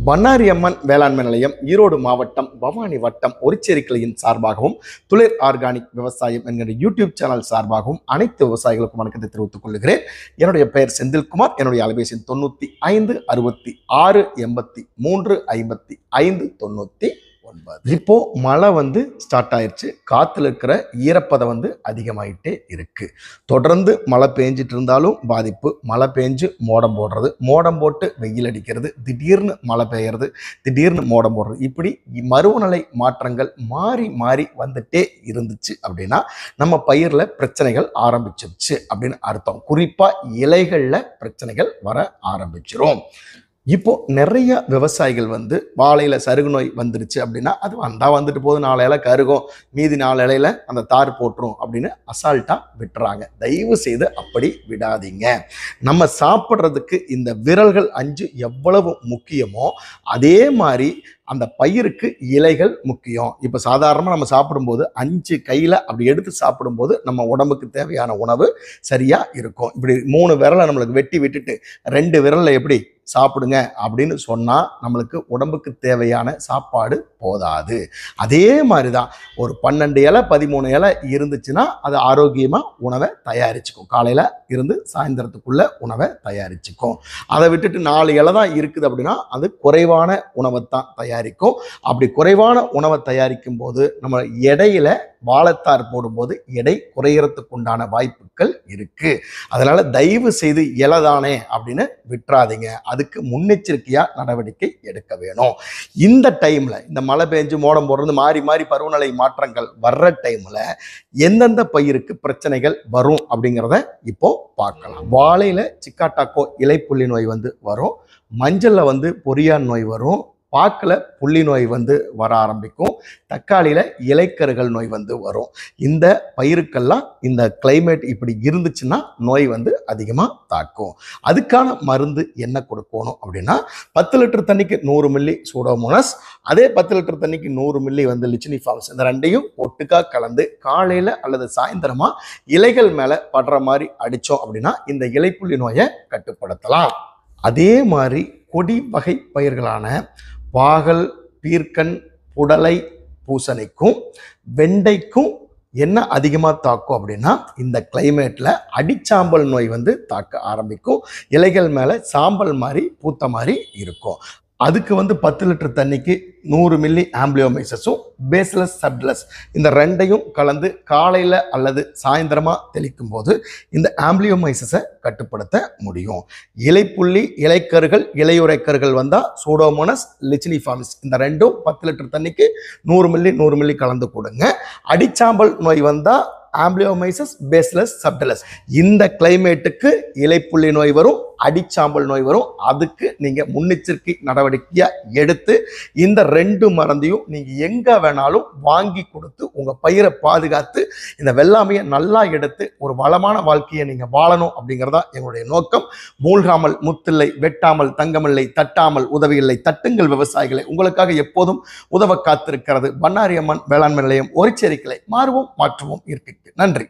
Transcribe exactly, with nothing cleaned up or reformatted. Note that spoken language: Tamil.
பண்ணாரி அம்மன் வேளாண்மை நிலையம் ஈரோடு மாவட்டம் பவானி வட்டம் ஒரிச்சேரிக்கிளையின் சார்பாகவும் துளிர் ஆர்கானிக் விவசாயம் என்கிற யூடியூப் சேனல் சார்பாகவும் அனைத்து விவசாயிகளுக்கும் வணக்கத்தை தெரிவித்துக் கொள்கிறேன். என்னுடைய பெயர் செந்தில்குமார். என்னுடைய அலைபேசி தொண்ணூற்றி ஐந்து அறுபத்தி ஆறு எண்பத்தி மூன்று ஐம்பத்தி ஐந்து தொண்ணூற்றி ஒன்பது. இப்போ மழை வந்து ஸ்டார்ட் ஆயிடுச்சு. காத்துல இருக்கிற ஈரப்பதம் வந்து அதிகமாயிட்டே இருக்கு. தொடர்ந்து மழை பெஞ்சிட்டு இருந்தாலும் பாதிப்பு. மழை பெஞ்சு மோடம் போடுறது, மோடம் போட்டு வெயில் அடிக்கிறது, திடீர்னு மழை பெய்யறது, திடீர்னு மோடம் போடுறது, இப்படி மருவநிலை மாற்றங்கள் மாறி மாறி வந்துட்டே இருந்துச்சு அப்படின்னா நம்ம பயிர்ல பிரச்சனைகள் ஆரம்பிச்சிருச்சு அப்படின்னு அர்த்தம். குறிப்பா இலைகள்ல பிரச்சனைகள் வர ஆரம்பிச்சிரும். இப்போ நிறைய விவசாயிகள் வந்து வாழையில சருகு நோய் வந்துருச்சு அப்படின்னா அது வந்தா வந்துட்டு போது, நாலு இலை கருகும், மீதி நாலு இலையில அந்த தார் போட்டுரும் அப்படின்னு அசால்ட்டா விட்டுறாங்க. தயவு செய்து அப்படி விடாதீங்க. நம்ம சாப்பிட்றதுக்கு இந்த விரல்கள் அஞ்சு எவ்வளவு முக்கியமோ அதே மாதிரி அந்த பயிருக்கு இலைகள் முக்கியம். இப்போ சாதாரணமாக நம்ம சாப்பிடும்போது அஞ்சு கையில் அப்படி எடுத்து சாப்பிடும்போது நம்ம உடம்புக்கு தேவையான உணவு சரியாக இருக்கும். இப்படி மூணு விரலை நம்மளுக்கு வெட்டி விட்டுட்டு ரெண்டு விரலில் எப்படி சாப்பிடுங்க அப்படின்னு சொன்னால் நம்மளுக்கு உடம்புக்கு தேவையான சாப்பாடு போதாது. அதே மாதிரி தான் ஒரு பன்னெண்டு இலை பதிமூணு இலை இருந்துச்சுன்னா அது ஆரோக்கியமாக உணவை தயாரிச்சுக்கும். காலையில் இருந்து சாயந்தரத்துக்குள்ள உணவை தயாரிச்சுக்கும். அதை விட்டுட்டு நாலு இலை தான் இருக்குது அப்படின்னா அது குறைவான உணவை தான் தயாரிக்கும். அப்படி குறைவான உணவை தயாரிக்கும் போது நம்ம எடையில வாழைத்தார் போடும்போது எடை குறையறதுக்கு உண்டான வாய்ப்புகள் இருக்கு. அதனால தயவு செய்து இலதானே அப்படின்னு விட்டுறாதீங்க. அதுக்கு முன்னெச்சரிக்கையா நடவடிக்கை எடுக்க வேணும். இந்த டைம்ல இந்த மழை பெஞ்சு மோடம் போடுறது மாறி மாறி பருவநிலை மாற்றங்கள் வர்ற டைம்ல எந்தெந்த பயிருக்கு பிரச்சனைகள் வரும் அப்படிங்கிறத இப்போ பார்க்கலாம். வாழையில சிக்காட்டாக்கோ இலைப்புள்ளி நோய் வந்து வரும். மஞ்சள்ல வந்து பொரியான் நோய் வரும். பாக்கில் புள்ளி நோய் வந்து வர ஆரம்பிக்கும். தக்காளியில் இலைக்கருகள் நோய் வந்து வரும். இந்த பயிருக்கெல்லாம் இந்த கிளைமேட் இப்படி இருந்துச்சுன்னா நோய் வந்து அதிகமாக தாக்கும். அதுக்கான மருந்து என்ன கொடுக்கணும் அப்படின்னா பத்து லிட்டர் தண்ணிக்கு நூறு மில்லி சூடோமோனஸ், அதே பத்து லிட்டர் தண்ணிக்கு நூறு மில்லி வந்து லிச்சினிஃபார்ம்ஸ், இந்த ரெண்டையும் ஒட்டுக்கா கலந்து காலையில் அல்லது சாயந்தரமா இலைகள் மேலே படுற மாதிரி அடித்தோம் அப்படின்னா இந்த இலைப்புள்ளி நோயை கட்டுப்படுத்தலாம். அதே மாதிரி கொடி வகை பயிர்களான பாகல், பீர்க்கன், புடலை, பூசணிக்கும் வெண்டைக்கும் என்ன அதிகமாக தாக்கும் அப்படின்னா இந்த கிளைமேட்டில் அடிச்சாம்பல் நோய் வந்து தாக்க ஆரம்பிக்கும். இலைகள் மேலே சாம்பல் மாதிரி பூத்த மாதிரி இருக்கும். அதுக்கு வந்து பத்து லிட்டர் தண்ணிக்கு நூறு மில்லி ஆம்பிளியோமைசஸும் பேசிலஸ் சப்டிலஸ் இந்த ரெண்டையும் கலந்து காலையில் அல்லது சாயந்தரமாக தெளிக்கும் போது இந்த ஆம்பிளியோமைசஸை கட்டுப்படுத்த முடியும். இலைப்புள்ளி, இலைக்கருகள், இலையுறைக்கருகள் வந்தால் சூடோமோனஸ், லிச்சினிஃபார்ம்ஸ் இந்த ரெண்டும் பத்து லிட்டர் தண்ணிக்கு நூறு மில்லி நூறு மில்லி கலந்து கொடுங்க. அடிச்சாம்பல் நோய் வந்தால் ஆம்பிளியோமைசஸ், பேசிலஸ் சப்டிலஸ். இந்த கிளைமேட்டுக்கு இலைப்புள்ளி நோய் வரும், அடிச்சாம்பல் நோய் வரும். அதுக்கு நீங்க முன்னெச்சரிக்கை நடவடிக்கையா எடுத்து இந்த ரெண்டு மருந்தையும் நீங்க எங்க வேணாலும் வாங்கி கொடுத்து உங்க பயிரை பாதுகாத்து இந்த வெள்ளாமையை நல்லா எடுத்து ஒரு வளமான வாழ்க்கையை நீங்க வாழணும் அப்படிங்கிறதா எங்களுடைய நோக்கம். மூழ்காமல் முத்தில்லை, வெட்டாமல் தங்கமில்லை, தட்டாமல் உதவியில்லை. தட்டுங்கள் விவசாயிகளை, உங்களுக்காக எப்போதும் உதவ காத்திருக்கிறது பண்ணாரி அம்மன் வேளாண்மை நிலையம் ஒரிச்சேரிக்கிளை. மாறுவோம், மாற்றுவோம், இயற்கைக்கு நன்றி.